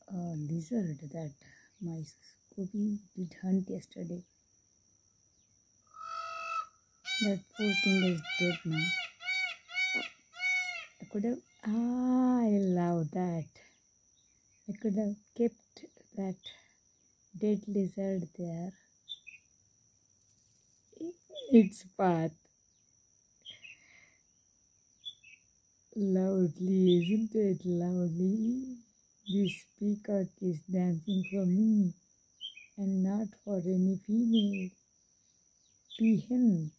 a lizard that my Scooby did hunt yesterday. That poor thing is dead now. I could have. I love that. I could have kept that dead lizard there. Its path. Loudly, isn't it? Loudly. This peacock is dancing for me and not for any female. Peahen.